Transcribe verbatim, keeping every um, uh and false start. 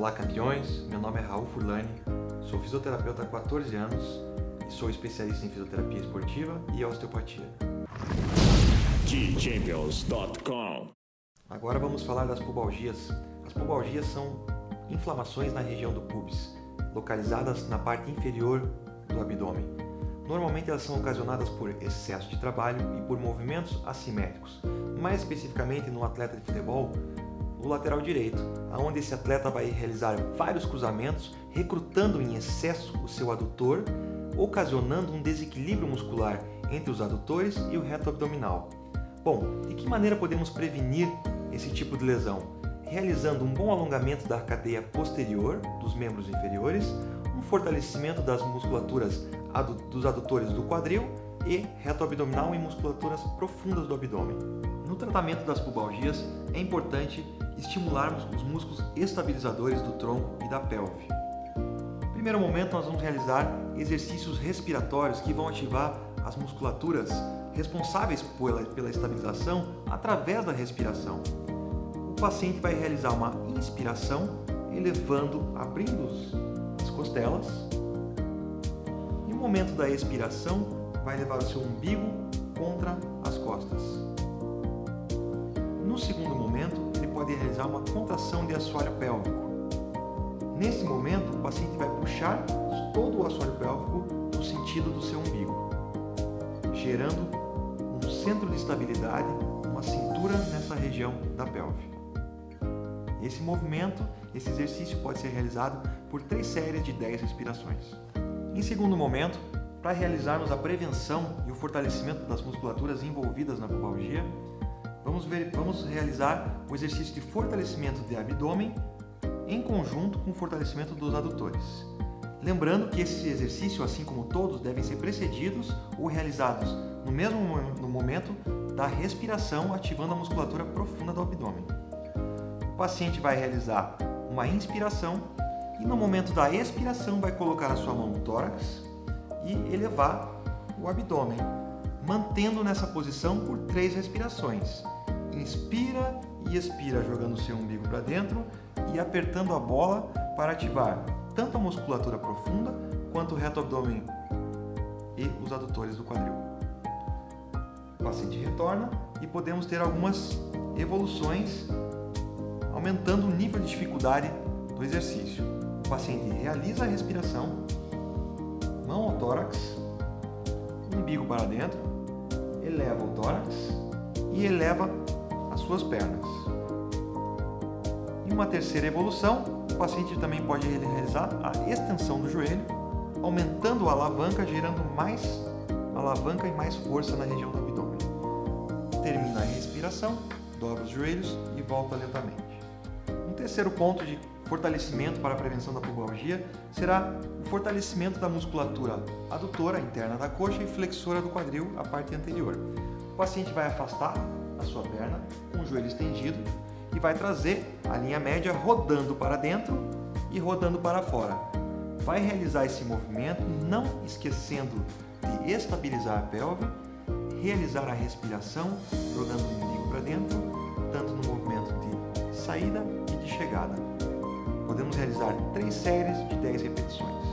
Olá campeões, meu nome é Raul Furlani, sou fisioterapeuta há quatorze anos e sou especialista em fisioterapia esportiva e osteopatia. T champions ponto com. Agora vamos falar das pubalgias. As pubalgias são inflamações na região do pubis, localizadas na parte inferior do abdômen. Normalmente elas são ocasionadas por excesso de trabalho e por movimentos assimétricos, mais especificamente no atleta de futebol, o lateral direito, onde esse atleta vai realizar vários cruzamentos, recrutando em excesso o seu adutor, ocasionando um desequilíbrio muscular entre os adutores e o reto abdominal. Bom, de que maneira podemos prevenir esse tipo de lesão? Realizando um bom alongamento da cadeia posterior dos membros inferiores, um fortalecimento das musculaturas adu- dos adutores do quadril e reto abdominal e musculaturas profundas do abdômen. No tratamento das pubalgias, é importante estimularmos os músculos estabilizadores do tronco e da pelve. No primeiro momento, nós vamos realizar exercícios respiratórios que vão ativar as musculaturas responsáveis pela, pela estabilização através da respiração. O paciente vai realizar uma inspiração, elevando, abrindo as costelas. E no momento da expiração, vai levar o seu umbigo contra as costas. No segundo momento, ele pode realizar uma contração de assoalho pélvico. Nesse momento, o paciente vai puxar todo o assoalho pélvico no sentido do seu umbigo, gerando um centro de estabilidade, uma cintura nessa região da pelve. Esse movimento, esse exercício pode ser realizado por três séries de dez respirações. Em segundo momento, para realizarmos a prevenção e o fortalecimento das musculaturas envolvidas na pubalgia, vamos, ver, vamos realizar o exercício de fortalecimento de abdômen em conjunto com o fortalecimento dos adutores. Lembrando que esse exercício, assim como todos, devem ser precedidos ou realizados no mesmo no momento da respiração, ativando a musculatura profunda do abdômen. O paciente vai realizar uma inspiração e no momento da expiração vai colocar a sua mão no tórax e elevar o abdômen, mantendo nessa posição por três respirações. Inspira e expira, jogando o seu umbigo para dentro e apertando a bola para ativar tanto a musculatura profunda quanto o reto abdômen e os adutores do quadril. O paciente retorna e podemos ter algumas evoluções, aumentando o nível de dificuldade do exercício. O paciente realiza a respiração, mão ao tórax, umbigo para dentro, eleva o tórax e eleva as suas pernas. Em uma terceira evolução, o paciente também pode realizar a extensão do joelho, aumentando a alavanca, gerando mais alavanca e mais força na região do abdômen. Termina a respiração, dobra os joelhos e volta lentamente. Um terceiro ponto de fortalecimento para a prevenção da pubalgia será o fortalecimento da musculatura adutora interna da coxa e flexora do quadril, a parte anterior. O paciente vai afastar a sua perna com o joelho estendido e vai trazer a linha média rodando para dentro e rodando para fora. Vai realizar esse movimento não esquecendo de estabilizar a pelve, realizar a respiração, jogando o umbigo para dentro, tanto no movimento de saída e de chegada. Podemos realizar três séries de dez repetições.